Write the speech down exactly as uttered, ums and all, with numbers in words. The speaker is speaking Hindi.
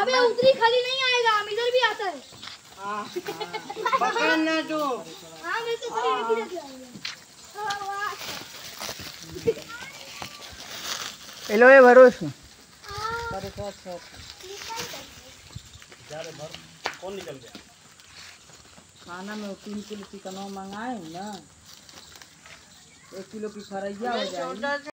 अबे उतरी खाली नहीं आएगा, हम इधर भी आता है। हाँ पकड़ना तो। हाँ मैं तो खाली एक ही रख लाऊंगा। हेलो ये भरोस अरे सर सर कौन निकल गया? खाना में तीन किलो चिकन मंगाए ना, एक किलो की फ्राइया हो जाएगी।